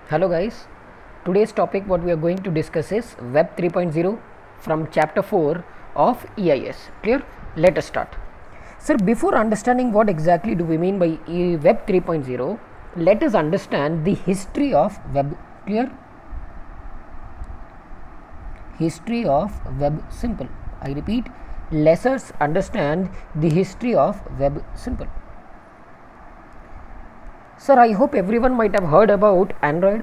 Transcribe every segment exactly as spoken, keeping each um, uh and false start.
Hello guys, today's topic what we are going to discuss is Web three point zero from chapter four of E I S. Clear? Let us start. Sir, before understanding what exactly do we mean by Web three point zero, let us understand the history of web. Clear? History of web simple. I repeat, let us understand the history of web simple. Sir, I hope everyone might have heard about Android.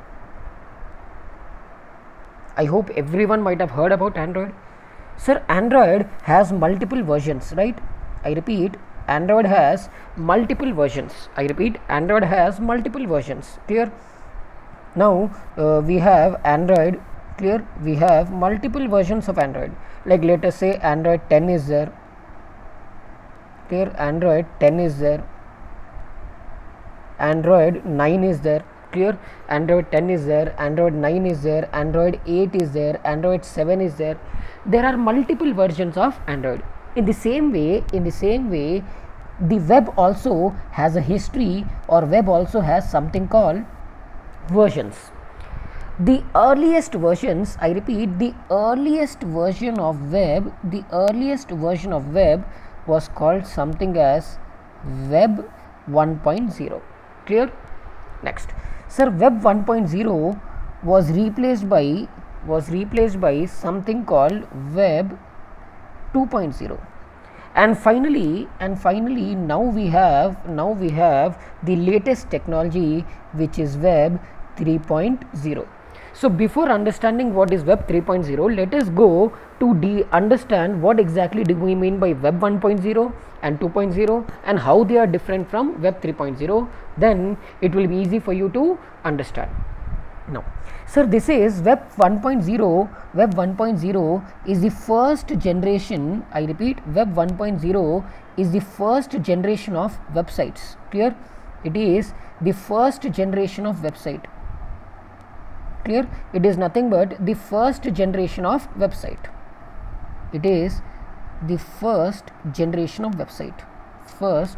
I hope everyone might have heard about Android. Sir, Android has multiple versions, right? I repeat, Android has multiple versions. I repeat, Android has multiple versions. Clear? Now, uh, we have Android. Clear? We have multiple versions of Android. Like let us say Android ten is there. Clear? Android ten is there. Android nine is there. Clear? Android ten is there, Android nine is there, Android eight is there, Android seven is there. There are multiple versions of Android. In the same way, in the same way, the web also has a history, or web also has something called versions. The earliest versions, I repeat, the earliest version of web, the earliest version of web was called something as Web one point zero. Clear? Next, sir, Web one point zero was replaced by was replaced by something called Web two point zero, and finally and finally now we have now we have the latest technology, which is Web three point zero. So before understanding what is Web three point zero, let us go to de understand what exactly do we mean by Web one point zero and two point zero and how they are different from Web three point zero. Then it will be easy for you to understand. Now, sir, this is Web one point zero. Web one point zero is the first generation. I repeat, Web one point zero is the first generation of websites. Clear? It is the first generation of website. Clear? It is nothing but the first generation of website. It is the first generation of website. First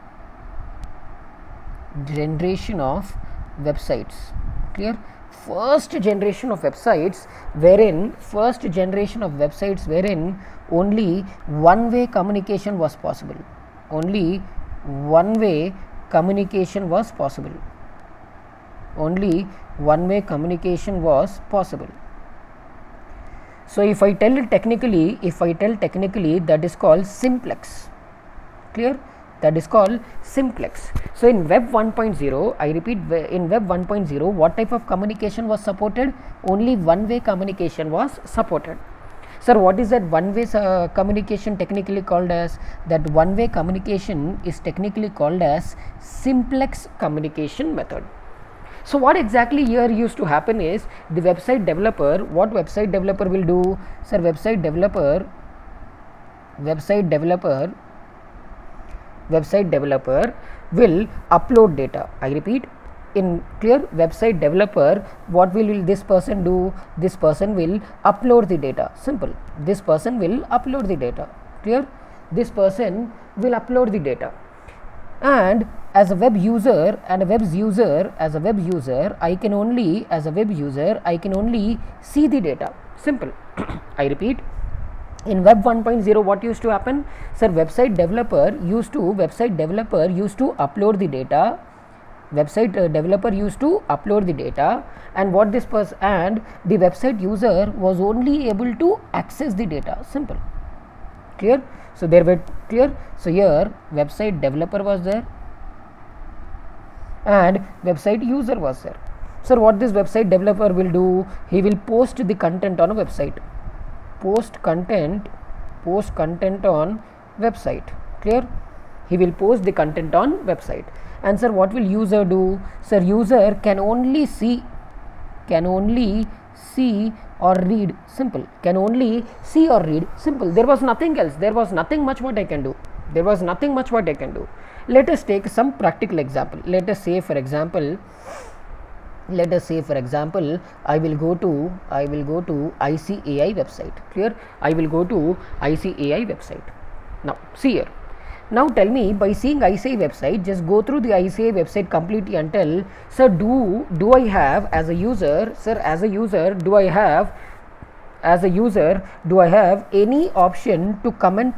generation of websites. Clear? First generation of websites wherein first generation of websites wherein only one way communication was possible. Only one way communication was possible. Only one way communication was possible. So if I tell it technically, if I tell technically, that is called simplex. Clear? That is called simplex. So in Web one point zero, I repeat, in Web one point zero, what type of communication was supported? Only one way communication was supported. Sir, what is that one way uh, communication technically called as? That one way communication is technically called as simplex communication method. So what exactly here used to happen is the website developer, what website developer will do? Sir, website developer, website developer, website developer will upload data. I repeat, in clear, website developer, what will this person do? This person will upload the data. Simple. This person will upload the data. Clear? This person will upload the data. And as a web user and a web user, as a web user, I can only, as a web user, I can only see the data. Simple. I repeat, in Web one point zero, what used to happen? Sir, website developer used to, website developer used to upload the data. Website uh, developer used to upload the data, and what this person, and the website user was only able to access the data. Simple. Clear? So there were clear. So here website developer was there and website user was there. Sir, what this website developer will do? He will post the content on a website. Post content, post content on website. Clear? He will post the content on website. And sir, what will user do? Sir, user can only see, can only see or read. Simple. Can only see or read. Simple. There was nothing else. There was nothing much what I can do. There was nothing much what I can do. Let us take some practical example. Let us say, for example, let us say for example, I will go to I will go to I C A I website. Clear? I will go to I C A I website. Now see here, Now tell me, by seeing I C A I website, just go through the I C A I website completely and tell, sir, do do I have as a user, sir, as a user, do I have, as a user, do I have any option to comment?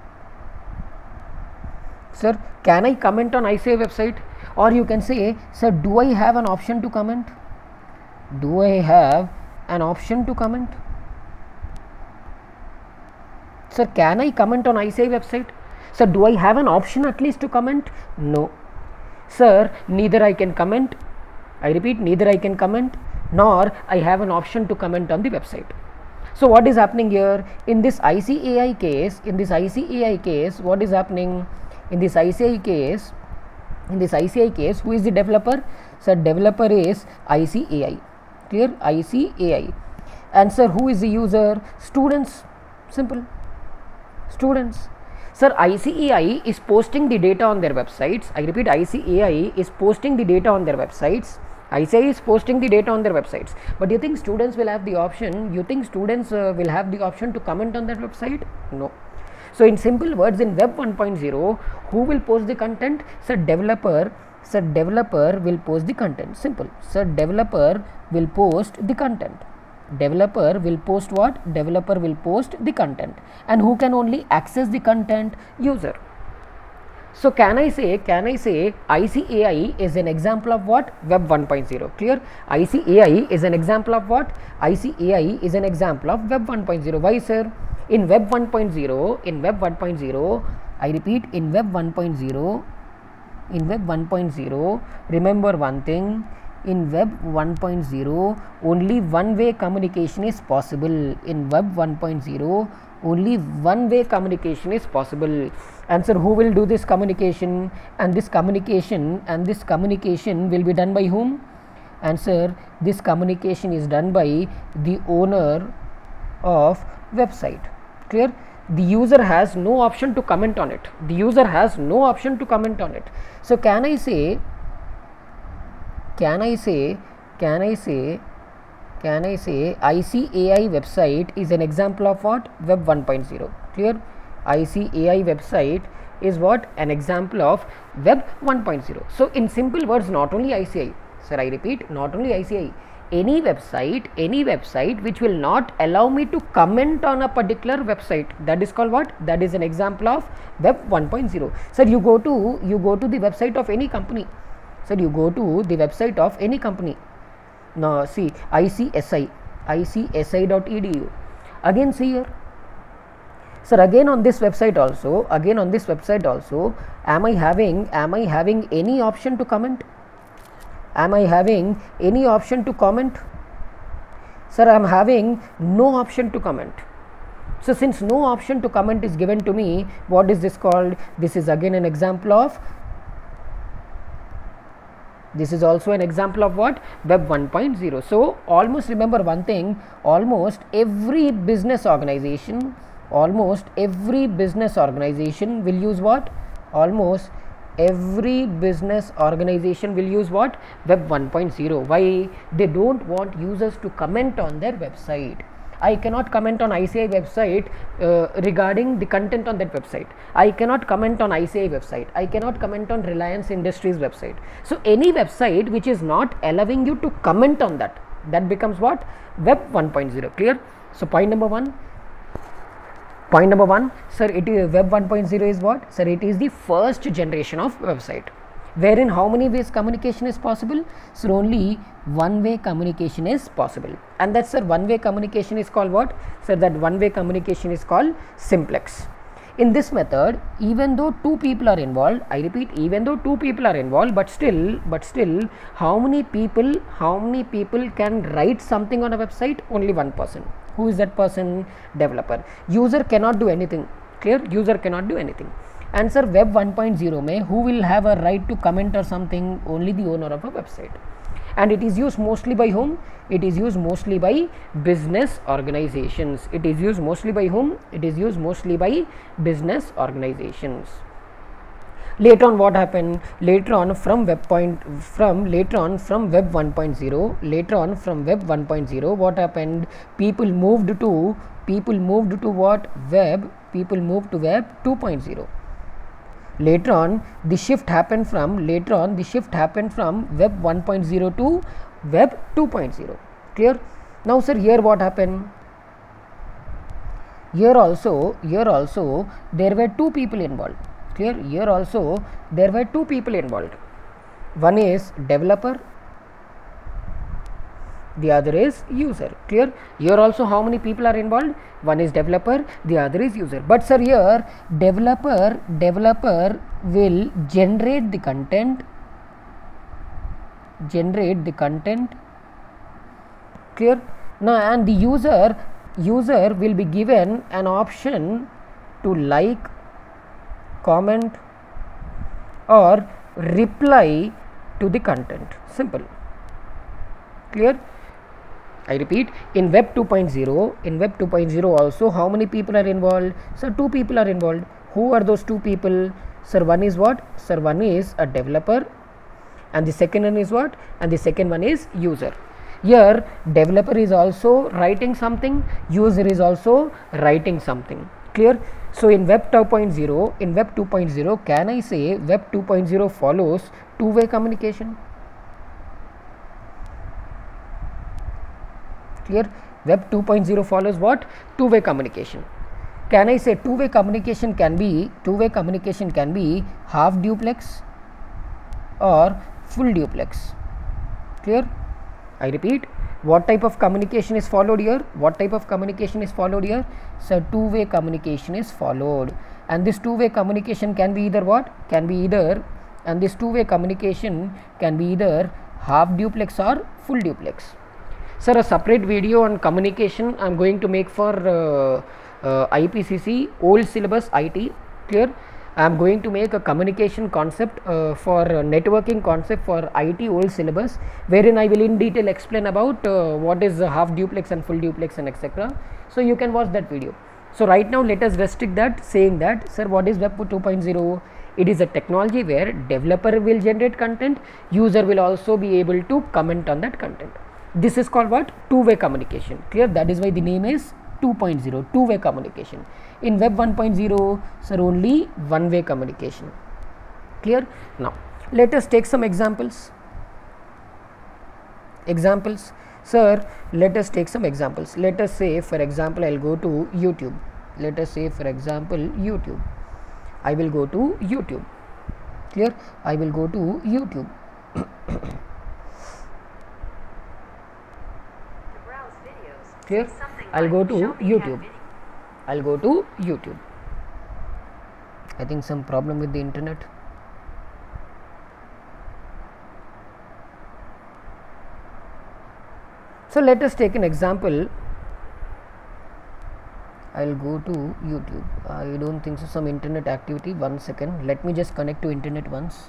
Sir, can I comment on I C A I website? Or you can say, sir, do I have an option to comment? Do I have an option to comment? Sir, can I comment on I C A I website? Sir, do I have an option at least to comment? No. Sir, neither I can comment, I repeat, neither I can comment, nor I have an option to comment on the website. So what is happening here? In this I C A I case, in this I C A I case, what is happening? In this I C A I case, in this I C A I case, who is the developer? Sir, developer is I C A I. Clear? I C A I. And sir, who is the user? Students. Simple. Students. Sir, I C A I is posting the data on their websites. I repeat, I C A I is posting the data on their websites. I C A I is posting the data on their websites. But you think students will have the option? You think students uh, will have the option to comment on that website? No. So in simple words, in Web one point zero, who will post the content? Sir, developer. Sir, developer will post the content. Simple. Sir, developer will post the content. Developer will post what? Developer will post the content. And who can only access the content? User. So can I say, can I say I C A I is an example of what? Web one point zero. Clear? I C A I is an example of what? I C A I is an example of Web one point zero. Why, sir? In Web one point zero, in Web one point zero, I repeat, in Web one point zero, in Web one point zero, remember one thing, in Web one point zero, only one way communication is possible. In Web one point zero, only one way communication is possible. Answer, who will do this communication? And this communication, and this communication will be done by whom? Answer, this communication is done by the owner of website. Clear? The user has no option to comment on it. The user has no option to comment on it. So can I say, can I say, can I say, can I say I C A I website is an example of what? Web one point zero. Clear? I C A I website is what? An example of Web one point zero. So in simple words, not only I C A I, sir, I repeat, not only I C A I, any website, any website which will not allow me to comment on a particular website, that is called what? That is an example of Web one point zero. Sir, you go to, you go to the website of any company. Sir, you go to the website of any company. Now see, I C S I, I C S I dot E D U. Again see here. Sir, again on this website also, again on this website also, am I having, am I having any option to comment? Am I having any option to comment? Sir, I am having no option to comment. So since no option to comment is given to me, what is this called? This is again an example of, this is also an example of what? Web one point zero. So almost remember one thing, almost every business organization, almost every business organization will use what? Almost every business organization will use what? Web one point zero. Why? They don't want users to comment on their website. I cannot comment on I C A I website uh, regarding the content on that website. I cannot comment on I C A I website. I cannot comment on Reliance Industries website. So any website which is not allowing you to comment on that, that becomes what? Web one point zero. Clear? So point number one. Point number one, sir, it is Web one point zero is what? Sir, it is the first generation of website, wherein how many ways communication is possible? So only one way communication is possible, and that, sir, one way communication is called what? Sir, that one way communication is called simplex. In this method, even though two people are involved, I repeat, even though two people are involved, but still, but still, how many people, how many people can write something on a website? Only one person. Who is that person? Developer. User cannot do anything. Clear? User cannot do anything. And sir, Web one point zero mein who will have a right to comment or something? Only the owner of a website. And it is used mostly by whom? It is used mostly by business organizations. It is used mostly by whom? It is used mostly by business organizations. Later on, what happened? Later on, from web point from later on from Web one point zero, later on from Web one point zero, what happened? People moved to people moved to what? Web. People moved to Web two point zero. later on the shift happened from later on the shift happened from web one point zero to web two point zero. Clear? Now sir, here what happened? Here also here also there were two people involved. Clear? Here also there were two people involved. One is developer, the other is user. Clear? Here also how many people are involved? One is developer, the other is user. But sir, here developer developer will generate the content generate the content. Clear? Now, and the user user will be given an option to like, comment or reply to the content. Simple. Clear? I repeat, in web two point zero, in web two point zero also how many people are involved? Sir, two people are involved. Who are those two people? Sir, one is what? Sir, one is a developer and the second one is what? And the second one is user. Here developer is also writing something, user is also writing something. Clear? So in web two point zero, in web two point zero, can I say web two point zero follows two-way communication? Clear? Web two point zero follows what? Two-way communication. Can I say two-way communication can be two-way communication can be half duplex or full duplex? Clear? I repeat, what type of communication is followed here? What type of communication is followed here? So two-way communication is followed, and this two-way communication can be either what? Can be either, and this two-way communication can be either half duplex or full duplex. Sir, a separate video on communication I am going to make for uh, uh, I P C C old syllabus I T. Clear? I am going to make a communication concept uh, for uh, networking concept for I T old syllabus, wherein I will in detail explain about uh, what is uh, half duplex and full duplex and et cetera. So you can watch that video. So right now let us restrict that, saying that, sir, what is web two point zero? It is a technology where developer will generate content, user will also be able to comment on that content. This is called what? Two-way communication. Clear? That is why the name is two point zero, two-way communication. In web one point zero, sir, only one-way communication. Clear? Now let us take some examples. Examples, sir, let us take some examples. Let us say, for example, I will go to YouTube. Let us say, for example, YouTube. I will go to YouTube. Clear? I will go to YouTube. Clear? I'll go to YouTube. I'll go to YouTube. I think some problem with the internet. So let us take an example. I'll go to YouTube. I don't think so. Some internet activity. One second. Let me just connect to internet once.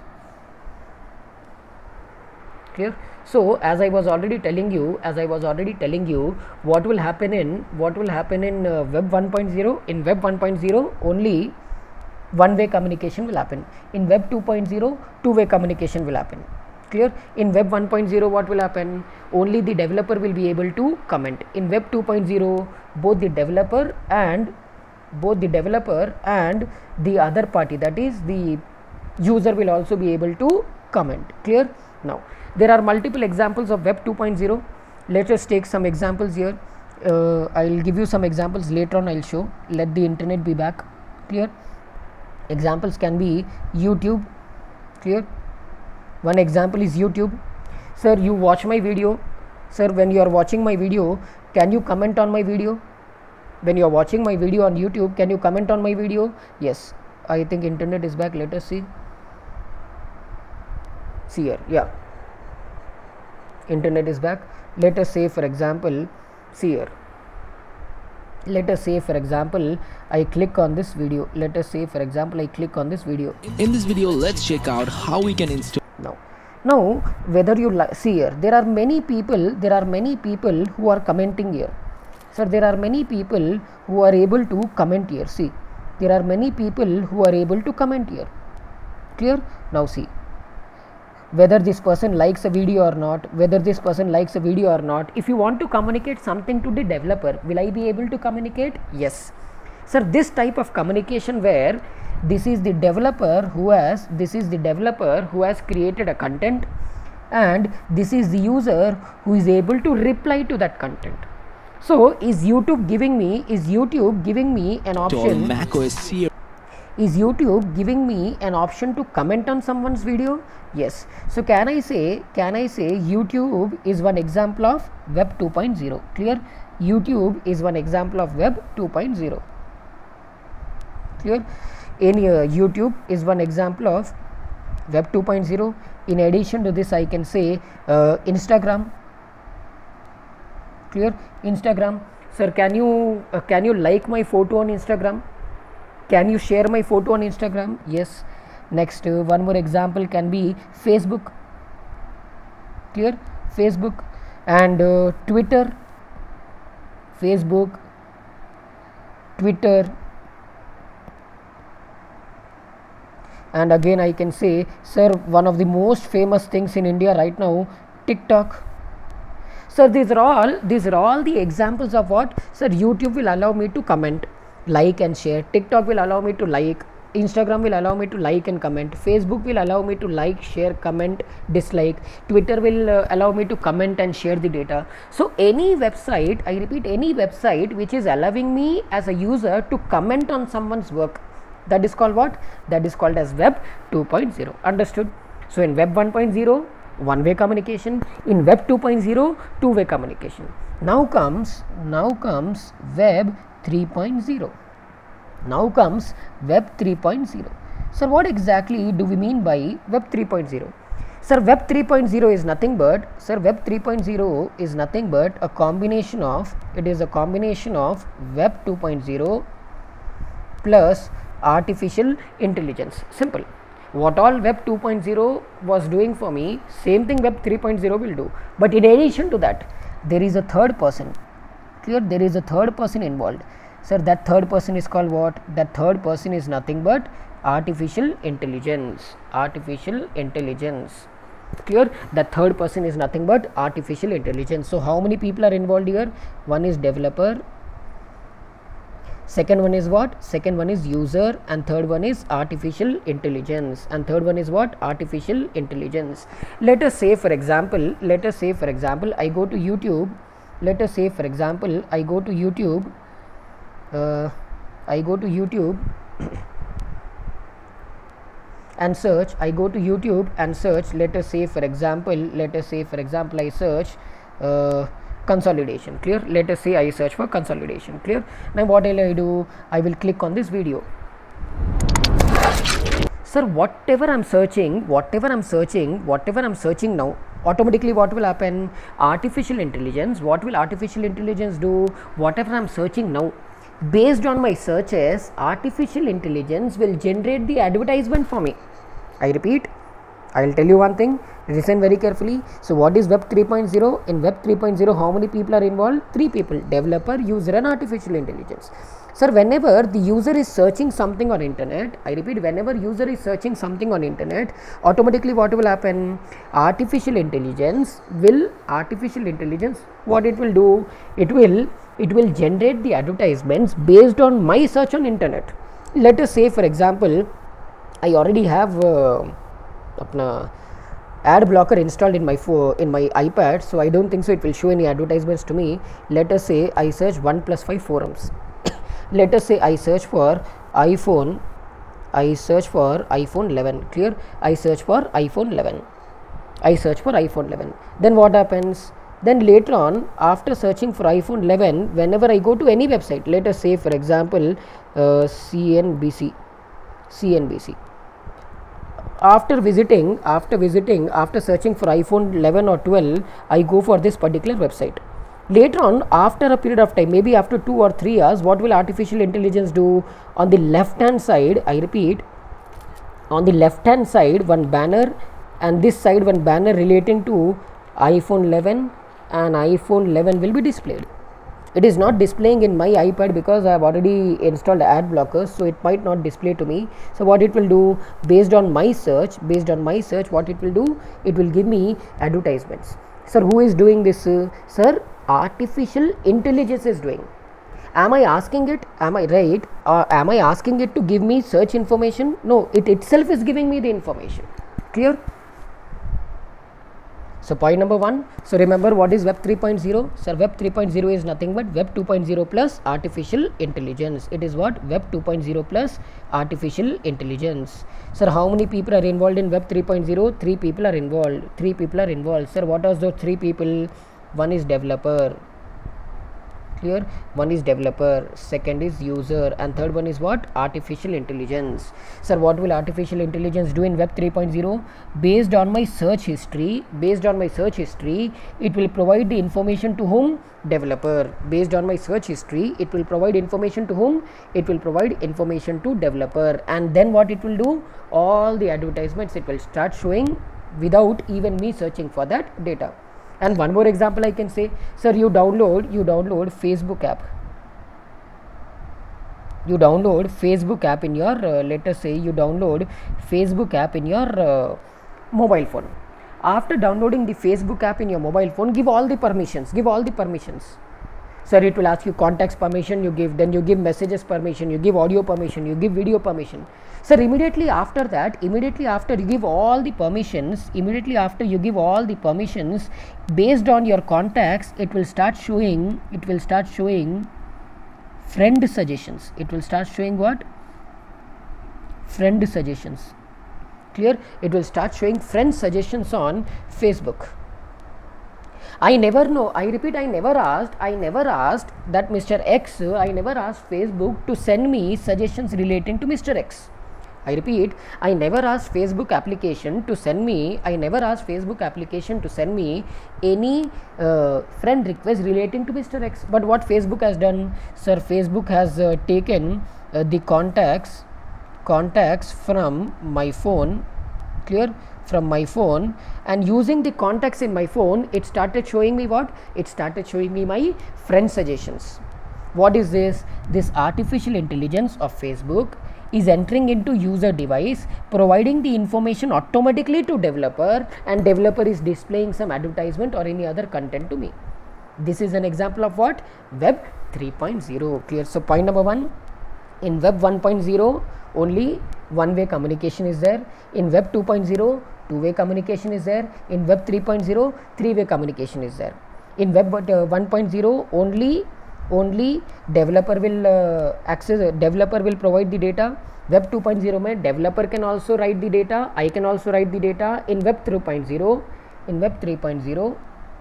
Clear? So as I was already telling you, as I was already telling you, what will happen in what will happen in uh, web one point zero? In web one point zero, only one-way communication will happen. In web two point zero, two-way communication will happen. Clear? In web one point zero, what will happen? Only the developer will be able to comment. In web two point zero, both the developer and both the developer and the other party, that is the user, will also be able to comment. Clear? Now there are multiple examples of web two point zero. Let us take some examples here. uh, I will give you some examples later on. I will show. Let the internet be back. Clear? Examples can be YouTube. Clear? One example is YouTube. Sir, you watch my video. Sir, when you are watching my video, can you comment on my video? When you are watching my video on YouTube, can you comment on my video? Yes. I think internet is back. Let us see. See here. Yeah. Internet is back. Let us say, for example, see here. Let us say, for example, I click on this video. Let us say, for example, I click on this video. In this video, let's check out how we can install. Now, now whether you see here, there are many people. There are many people who are commenting here. Sir, there are many people who are able to comment here. See, there are many people who are able to comment here. Clear? Now see. Whether this person likes a video or not, whether this person likes a video or not, if you want to communicate something to the developer, will I be able to communicate? Yes. Sir, this type of communication where this is the developer who has this is the developer who has created a content, and this is the user who is able to reply to that content. So is YouTube giving me is YouTube giving me an option macOS Sierra. Is YouTube giving me an option to comment on someone's video? Yes. So can I say can I say YouTube is one example of Web two point oh? Clear? YouTube is one example of Web two point oh. Clear? In uh, YouTube is one example of Web two point oh. In addition to this, I can say uh, Instagram. Clear? Instagram. Sir, can you uh, can you like my photo on Instagram? Can you share my photo on Instagram? Yes. Next, uh, one more example can be Facebook. Clear? Facebook and uh, Twitter. Facebook, Twitter, and again I can say, sir, one of the most famous things in India right now, TikTok. Sir, these are all these are all the examples of what? Sir, YouTube will allow me to comment, like and share. TikTok will allow me to like. Instagram will allow me to like and comment. Facebook will allow me to like, share, comment, dislike. Twitter will uh, allow me to comment and share the data. So any website, I repeat, any website which is allowing me as a user to comment on someone's work, that is called what? That is called as Web two point oh. Understood? So in Web one point oh, one-way communication. In Web two point oh, two-way communication. Now comes now comes Web three point oh. Now comes Web three point oh. Sir, what exactly do we mean by Web three point oh? Sir, Web three point oh is nothing but, sir, Web three point oh is nothing but a combination of, it is a combination of Web two point oh plus artificial intelligence. Simple. What all Web two point oh was doing for me, same thing Web three point oh will do. But in addition to that, there is a third person. Clear? There is a third person involved. Sir, that third person is called what? That third person is nothing but artificial intelligence. Artificial intelligence. Clear? That third person is nothing but artificial intelligence. So how many people are involved here? One is developer, second one is what? Second one is user, and third one is artificial intelligence. And third one is what? Artificial intelligence. Let us say for example, let us say for example, I go to YouTube. Let us say for example, I go to YouTube. Uh, I go to YouTube and search. I go to YouTube and search. Let us say for example, let us say for example, I search uh, consolidation. Clear? Let us say I search for consolidation. Clear? Now what will I do? I will click on this video. Sir, whatever I'm searching, whatever I'm searching, whatever I'm searching now, automatically what will happen? Artificial intelligence. What will artificial intelligence do? Whatever I'm searching now, based on my searches, artificial intelligence will generate the advertisement for me. I repeat, I will tell you one thing, listen very carefully. So what is Web three point oh? In Web three point oh, how many people are involved? Three people: developer, user, and artificial intelligence. Sir, whenever the user is searching something on internet, I repeat, whenever user is searching something on internet, automatically what will happen? Artificial intelligence will, artificial intelligence, what it will do? It will it will generate the advertisements based on my search on internet. Let us say for example, I already have uh, apna ad blocker installed in my phone, in my iPad, so I don't think so it will show any advertisements to me. Let us say I search one plus five forums. Let us say I search for iPhone, I search for iPhone eleven. Clear? I search for iPhone eleven. I search for iPhone eleven. Then what happens? Then later on, after searching for iPhone eleven, whenever I go to any website, let us say for example uh, C N B C, C N B C. After visiting, after visiting, after searching for iPhone eleven or twelve, I go for this particular website. Later on, after a period of time, maybe after two or three hours, what will artificial intelligence do? On the left hand side, I repeat, on the left hand side, one banner, and this side one banner relating to iPhone eleven and iPhone eleven will be displayed. It is not displaying in my iPad because I have already installed ad blockers, so it might not display to me. So what it will do, based on my search, based on my search, what it will do, it will give me advertisements. Sir, who is doing this? Uh, sir, artificial intelligence is doing. Am I asking it? Am I right? Or am I asking it to give me search information? No, it itself is giving me the information. Clear? So point number one. So remember what is Web three point zero? So Web three point zero is nothing but Web two point zero plus artificial intelligence. It is what? Web two point zero plus artificial intelligence. Sir, how many people are involved in Web three point zero? Three people are involved. Three people are involved. Sir, what are those three people? One is developer. Clear? One is developer, second is user, and third one is what? Artificial intelligence. Sir, what will artificial intelligence do in Web three point zero? Based on my search history, based on my search history, it will provide the information to whom? Developer. Based on my search history, it will provide information to whom? It will provide information to developer. And then what it will do? All the advertisements it will start showing without even me searching for that data. And one more example I can say, sir, you download you download Facebook app. You download Facebook app in your uh, let us say you download Facebook app in your uh, mobile phone. After downloading the Facebook app in your mobile phone, give all the permissions. Give all the permissions. Sir, it will ask you contacts permission, you give, then you give messages permission, you give audio permission, you give video permission. Sir, immediately after that, immediately after you give all the permissions, immediately after you give all the permissions, based on your contacts, it will start showing, it will start showing friend suggestions. It will start showing what? Friend suggestions. Clear? It will start showing friend suggestions on Facebook. I never know, I repeat, I never asked, I never asked that Mister X, I never asked Facebook to send me suggestions relating to Mister X. I repeat, I never asked Facebook application to send me, I never asked Facebook application to send me any uh, friend request relating to Mister X. But what Facebook has done? Sir, Facebook has uh, taken uh, the contacts, contacts from my phone, clear? From my phone, and using the contacts in my phone, it started showing me what? It started showing me my friend suggestions. What is this? This artificial intelligence of Facebook is entering into user device, providing the information automatically to developer, and developer is displaying some advertisement or any other content to me. This is an example of what? Web three point zero. Clear? So point number one, in Web one point zero only one-way communication is there. In Web two point zero, two-way communication is there. In Web three point zero, three-way communication is there. In Web uh, one point zero, only only developer will uh, access, uh, developer will provide the data. Web two point zero mein developer can also write the data, I can also write the data. In Web three point zero, in Web three point zero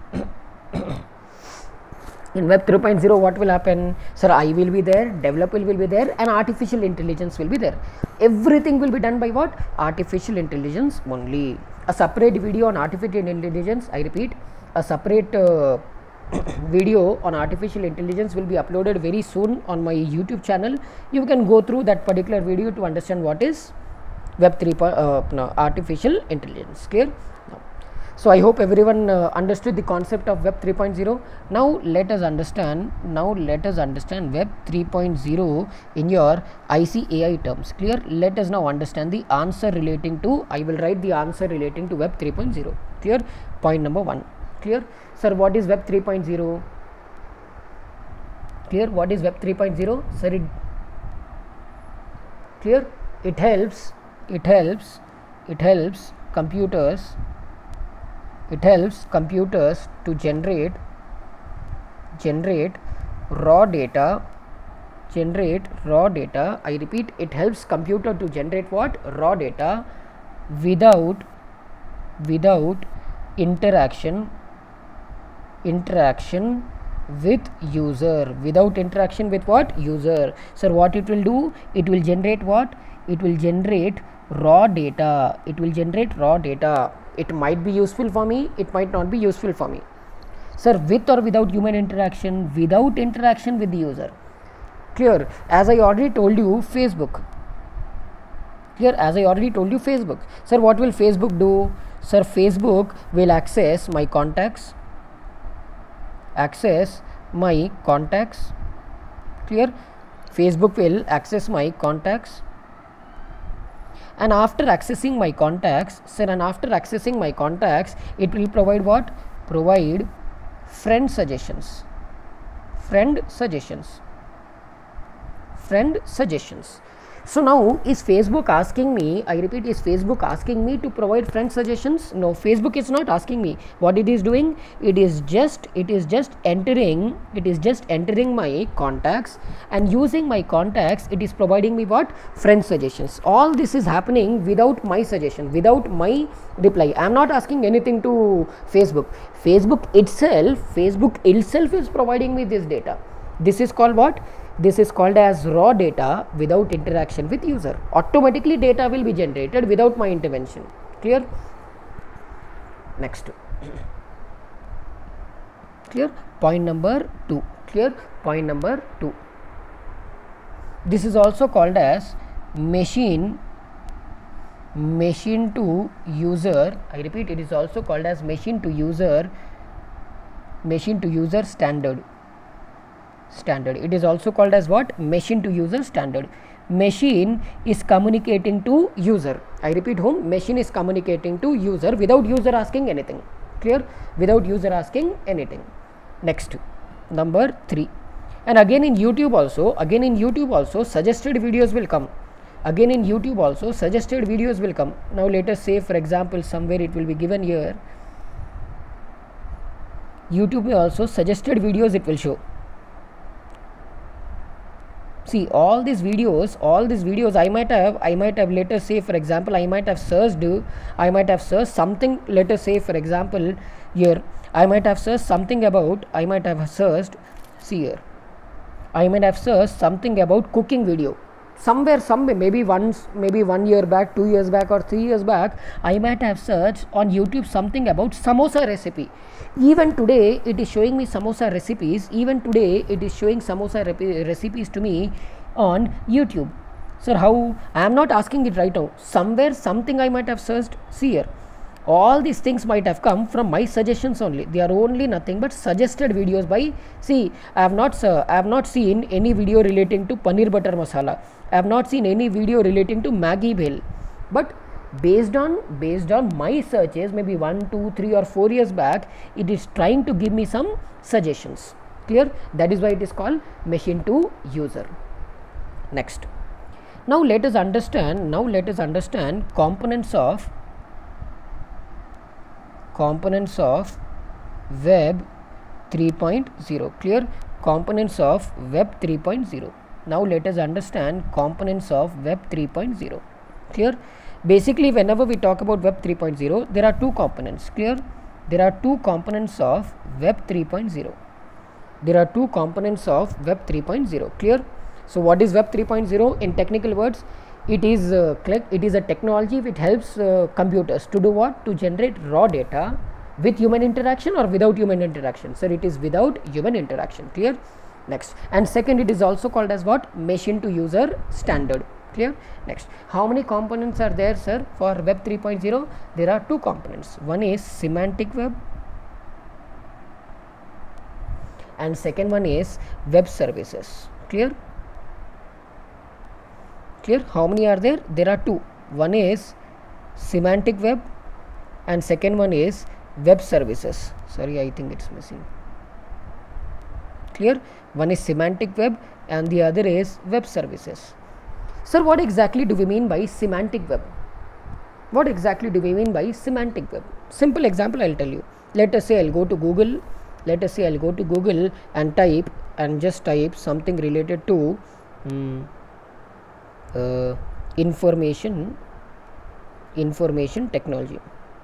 in Web three point zero, what will happen? Sir, I will be there, developer will be there, and artificial intelligence will be there. Everything will be done by what? Artificial intelligence only. A separate video on artificial intelligence, I repeat, a separate uh, video on artificial intelligence will be uploaded very soon on my YouTube channel. You can go through that particular video to understand what is Web three, uh, no, artificial intelligence. Clear? No. So I hope everyone uh, understood the concept of Web three point zero. Now let us understand. Now let us understand Web three point zero in your I C A I terms. Clear? Let us now understand the answer relating to. I will write the answer relating to Web three point zero. Clear? Point number one. Clear? Sir, what is Web three point zero? Clear? What is Web three point zero? Sir, it clear? It helps. It helps. It helps computers. It helps computers to generate generate raw data. Generate raw data. I repeat, it helps computer to generate what? Raw data without without interaction interaction with user. Without interaction with what? User. Sir, what it will do? It will generate what? It will generate raw data. It will generate raw data. It might be useful for me, it might not be useful for me. Sir, with or without human interaction? Without interaction with the user. Clear? As I already told you, Facebook. Clear? As I already told you, Facebook. Sir, what will Facebook do? Sir, Facebook will access my contacts. Access my contacts. Clear? Facebook will access my contacts. And after accessing my contacts, sir, and after accessing my contacts, it will provide what? Provide friend suggestions. Friend suggestions. friend suggestions. So now, is Facebook asking me, I repeat, is Facebook asking me to provide friend suggestions? No, Facebook is not asking me. What it is doing? It is just, it is just entering, it is just entering my contacts, and using my contacts, it is providing me what? Friend suggestions. All this is happening without my suggestion, without my reply. I am not asking anything to Facebook. Facebook itself, Facebook itself is providing me this data. This is called what? This is called as raw data without interaction with user. Automatically data will be generated without my intervention. Clear? Next. Clear? Point number two. Clear? Point number two. This is also called as machine machine to user. I repeat, it is also called as machine to user machine to user standard. Standard. It is also called as what? Machine to user standard. Machine is communicating to user. I repeat, whom? Machine is communicating to user without user asking anything. Clear? Without user asking anything. Next, number three. And again in YouTube also, again in YouTube also, suggested videos will come. Again in YouTube also, suggested videos will come. Now let us say, for example, somewhere it will be given here. YouTube may also suggested videos it will show. See, all these videos, all these videos I might have, I might have, let us say, for example, I might have searched, I might have searched something, let us say, for example, here, I might have searched something about, I might have searched, see here, I might have searched something about cooking video. Somewhere, somewhere, maybe once, maybe one year back, two years back, or three years back, I might have searched on YouTube something about samosa recipe. Even today, it is showing me samosa recipes. Even today, it is showing samosa recipes to me on YouTube. Sir, how? I am not asking it right now. Somewhere, something I might have searched. See here. All these things might have come from my suggestions only. They are only nothing but suggested videos by, see, I have not, uh, I have not seen any video relating to paneer butter masala. I have not seen any video relating to Maggi bhel. But based on, based on my searches, maybe one, two, three or four years back, it is trying to give me some suggestions. Clear? That is why it is called machine to user. Next. Now let us understand, now let us understand components of components of web three point oh. Clear? Components of web three point oh. Now let us understand components of web three point oh. Clear? Basically, whenever we talk about web three point oh, there are two components. Clear? There are two components of web three point oh. There are two components of web three point oh. Clear? So what is web three point oh in technical words? It is uh, it is a technology which helps uh, computers to do what? To generate raw data with human interaction or without human interaction. Sir, it is without human interaction. Clear? Next. And second, it is also called as what? Machine to user standard. Clear? Next. How many components are there, sir, for web three point oh? There are two components. One is semantic web and second one is web services. Clear? Clear? How many are there? There are two. One is semantic web and second one is web services. Sorry, I think it's missing. Clear? One is semantic web and the other is web services. Sir, what exactly do we mean by semantic web? What exactly do we mean by semantic web? Simple example I will tell you. Let us say I will go to Google. Let us say I will go to Google and type and just type something related to um, uh, information information technology.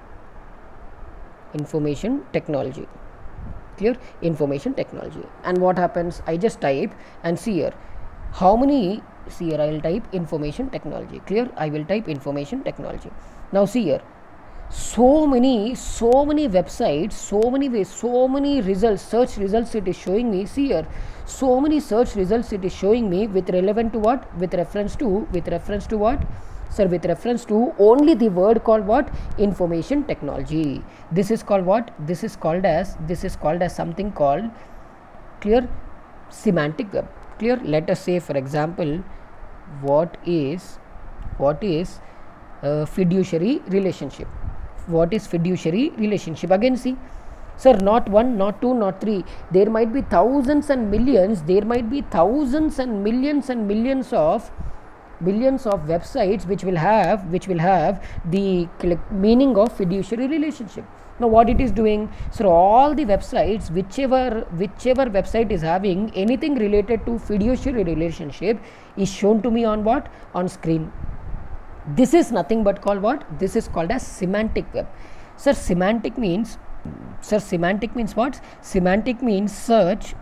Information technology. Clear? Information technology. And what happens? I just type and see here. How many? See here, I will type information technology. Clear? I will type information technology. Now see here. So many, so many websites, so many ways, so many results, search results it is showing me. See here. So many search results it is showing me with relevant to what? With reference to, with reference to what? Sir, with reference to only the word called what? Information technology. This is called what? This is called as, this is called as something called, clear, semantic web. Clear? Let us say, for example, what is, what is uh, fiduciary relationship? What is fiduciary relationship? Again, see, Sir, not one, not two, not three. There might be thousands and millions. There might be thousands and millions and millions of billions of websites which will have which will have the meaning of fiduciary relationship. Now what it is doing, so all the websites, whichever whichever website is having anything related to fiduciary relationship is shown to me on what? On screen. This is nothing but called what? This is called as semantic web. Sir, semantic means sir semantic means what? Semantic means search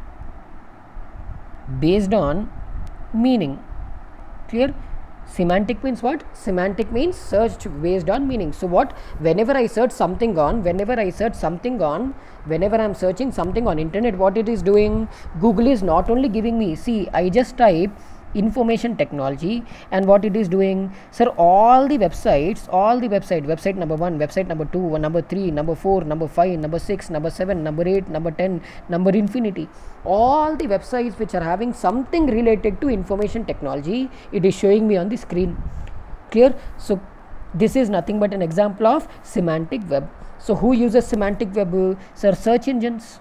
based on meaning. Clear? Semantic means what? Semantic means search based on meaning. So what? Whenever I search something on, whenever I search something on, whenever I am searching something on internet, what it is doing? Google is not only giving me, see, I just type information technology, and what it is doing, sir, all the websites, all the website, website number one, website number two, number three, number four, number five, number six, number seven, number eight, number ten, number infinity, all the websites which are having something related to information technology, it is showing me on the screen. Clear? So this is nothing but an example of semantic web. So who uses semantic web? Sir, search engines.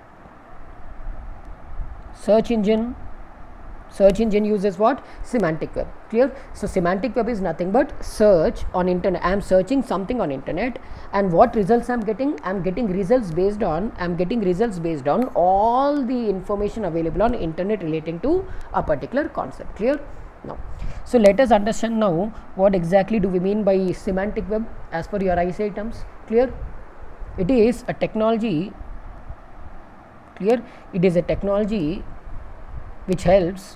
Search engine. Search engine uses what? Semantic web. Clear? So semantic web is nothing but search on internet. I am searching something on internet, and what results I am getting? I am getting results based on I am getting results based on all the information available on internet relating to a particular concept. Clear? Now, so let us understand now what exactly do we mean by semantic web as per your I C A terms. Clear? It is a technology. Clear? It is a technology which helps.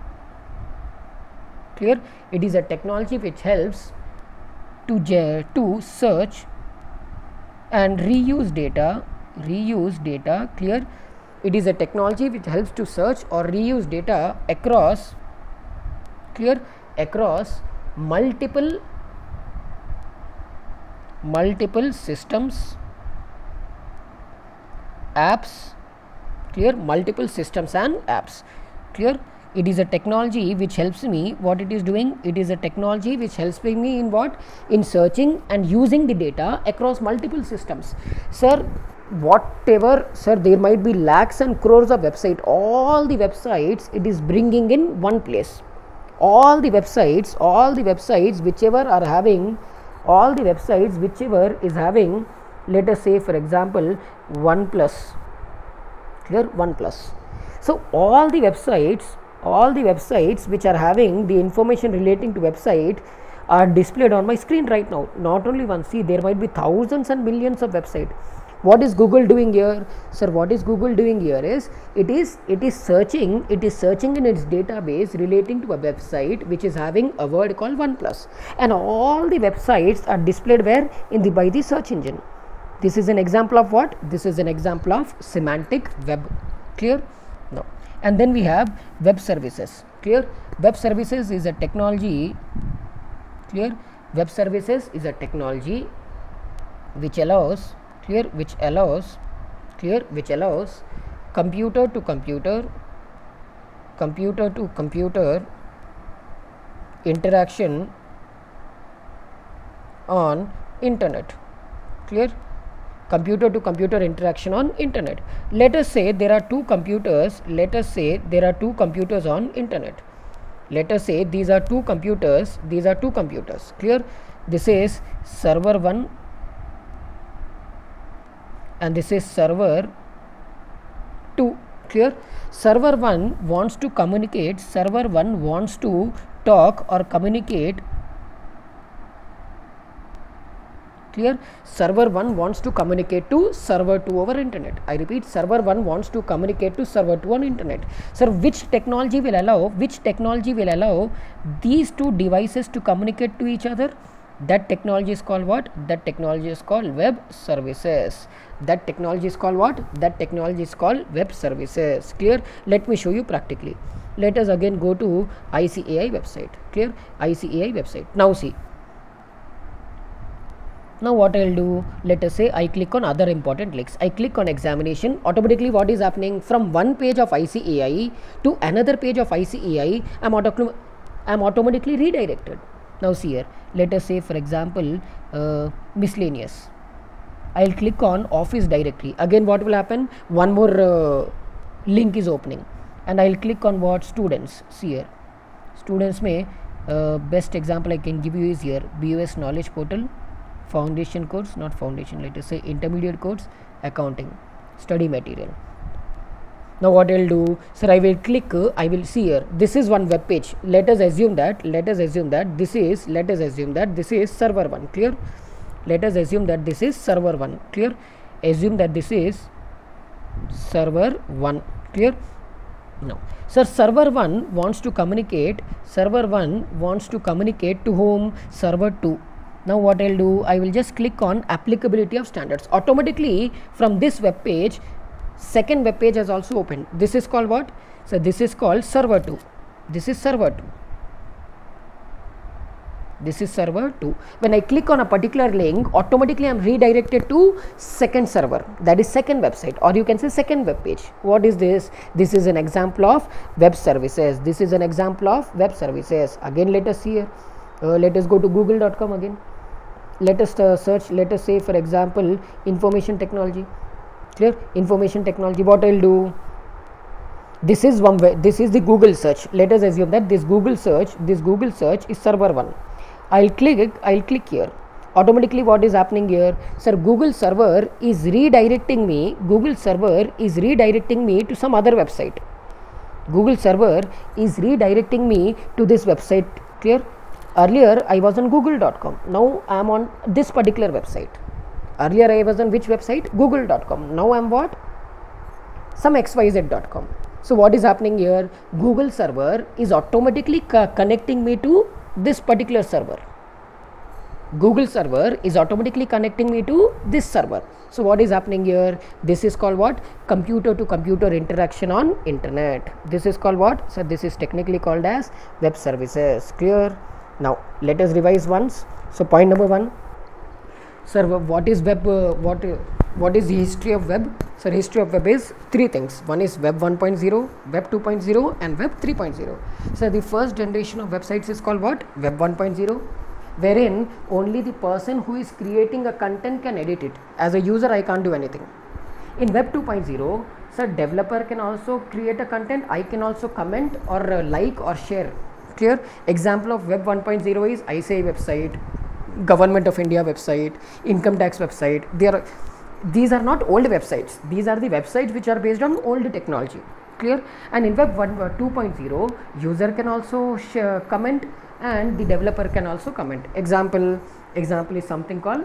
Clear? It is a technology which helps to to search and reuse data. Reuse data. Clear? It is a technology which helps to search or reuse data across. Clear? Across multiple multiple systems, apps. Clear? Multiple systems and apps. Clear? It is a technology which helps me. What it is doing? It is a technology which helps me in what? In searching and using the data across multiple systems. Sir, whatever, sir, there might be lakhs and crores of websites. All the websites it is bringing in one place. All the websites, all the websites whichever are having, all the websites whichever is having, let us say for example, OnePlus. Clear? OnePlus. So all the websites, all the websites which are having the information relating to website are displayed on my screen right now. Not only one, see, there might be thousands and millions of websites. What is Google doing here? Sir, what is Google doing here is it is it is searching, it is searching in its database relating to a website which is having a word called OnePlus, and all the websites are displayed where? In the by the search engine. This is an example of what? This is an example of semantic web. Clear? No. And then we have web services. Clear? Web services is a technology. Clear? Web services is a technology which allows, clear, which allows, clear, which allows computer to computer, computer to computer interaction on internet. Clear? Computer to computer interaction on internet. Let us say there are two computers. Let us say there are two computers on internet. Let us say these are two computers. These are two computers. Clear? This is server one and this is server two. Clear? Server one wants to communicate. Server one wants to talk or communicate. Clear? Server one wants to communicate to server two over internet. I repeat, server one wants to communicate to server two on internet. Sir, which technology will allow, which technology will allow these two devices to communicate to each other? That technology is called what? That technology is called web services. That technology is called what? That technology is called web services. Clear? Let me show you practically. Let us again go to I C A I website. Clear? I C A I website. Now see. Now what I will do, let us say I click on other important links. I click on examination. Automatically what is happening? From one page of I C A I to another page of I C A I, I am auto I am automatically redirected. Now see here, let us say for example uh, miscellaneous. I'll click on office directory. Again what will happen, one more uh, link is opening, and I'll click on what, students. See here, students may uh, best example I can give you is here, B O S knowledge portal, foundation course, not foundation, let us say intermediate course, accounting, study material. Now what I'll do, sir, I will click, uh, I will see here, this is one web page. Let us assume that, let us assume that this is, let us assume that this is server one, clear? Let us assume that this is server one, clear? Assume that this is server one, clear? Now, sir, server one wants to communicate, server one wants to communicate to whom? Server two. Now what I'll do, I will just click on applicability of standards. Automatically from this web page, second web page has also opened. This is called what? So this is called server two. This is server two. This is server two. When I click on a particular link, automatically I am redirected to second server, that is second website, or you can say second web page. What is this? This is an example of web services. This is an example of web services. Again, let us see here. Uh, let us go to google dot com again. Let us uh, search, let us say for example information technology. Clear? Information technology. What I'll do, this is one way, this is the Google search. Let us assume that this Google search, this Google search is server one. I'll click, I'll click here. Automatically what is happening here, sir, Google server is redirecting me, Google server is redirecting me to some other website. Google server is redirecting me to this website. Clear? Earlier I was on google dot com. Now I am on this particular website. Earlier I was on which website? google dot com. Now I am what? Some x y z dot com. So what is happening here? Google server is automatically co connecting me to this particular server. Google server is automatically connecting me to this server. So what is happening here? This is called what? Computer to computer interaction on internet. This is called what? So this is technically called as web services. Clear? Now let us revise once. So point number one, sir, what is web, uh, what uh, what is the history of web? Sir, history of web is three things. One is web one point zero, web two point zero and web three point zero. So the first generation of websites is called what? web one point zero, wherein only the person who is creating a content can edit it. As a user I can't do anything. In web two point zero, sir, developer can also create a content. I can also comment or uh, like or share. Clear? Example of web one point zero is I C A I website, Government of India website, income tax website. They are, these are not old websites. These are the websites which are based on old technology. Clear? And in web two point zero, user can also share, comment, and the developer can also comment. Example, example is something called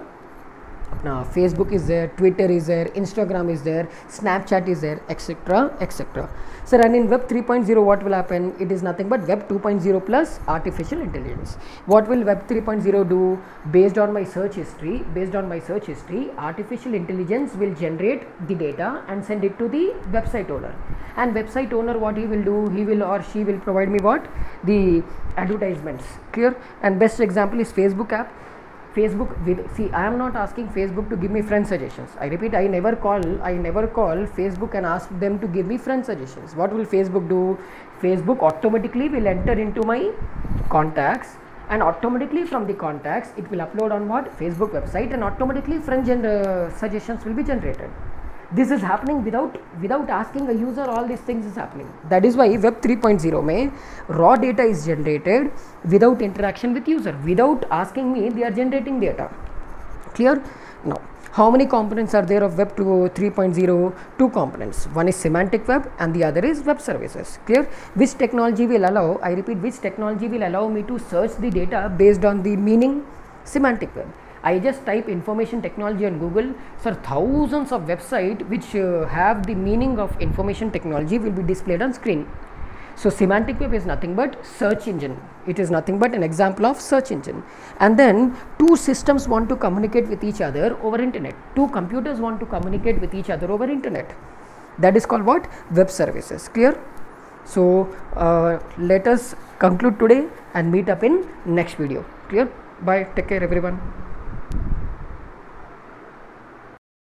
now Facebook is there, Twitter is there, Instagram is there, Snapchat is there, etc, etc. So, and in web three point zero what will happen? It is nothing but web two point zero plus artificial intelligence. What will web three point zero do? Based on my search history, based on my search history, artificial intelligence will generate the data and send it to the website owner. And website owner, what he will do? He will or she will provide me what? The advertisements. Clear? And best example is Facebook app. Facebook, with, see, I am not asking Facebook to give me friend suggestions. I repeat, I never call, I never call Facebook and ask them to give me friend suggestions. What will Facebook do? Facebook automatically will enter into my contacts, and automatically from the contacts, it will upload on what? Facebook website, and automatically friend uh, suggestions will be generated. This is happening without without asking a user. All these things is happening. That is why web three point zero mein raw data is generated without interaction with user. Without asking me, they are generating data. Clear? Now, how many components are there of web three point zero? Two components. One is semantic web and the other is web services. Clear? Which technology will allow, I repeat, which technology will allow me to search the data based on the meaning? Semantic web. I just type information technology on Google, sir, thousands of websites which uh, have the meaning of information technology will be displayed on screen. So semantic web is nothing but search engine. It is nothing but an example of search engine. And then two systems want to communicate with each other over internet. Two computers want to communicate with each other over internet. That is called what? Web services. Clear? So uh, let us conclude today and meet up in next video. Clear? Bye. Take care everyone.